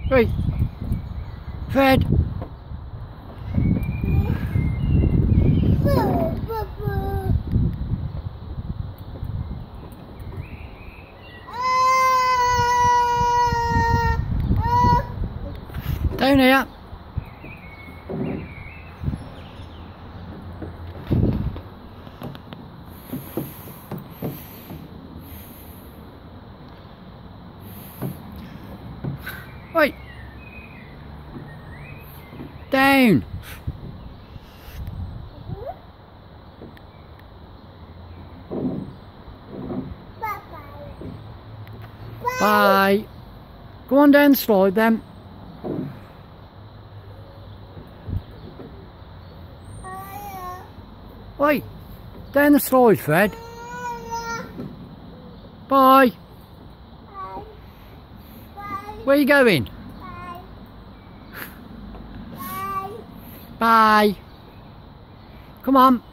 Right. Fred. Down here. Right. Down. Bye. Go on down the slide then. Right. Down the slide, Fred. Bye. Where are you going? Bye. Come on.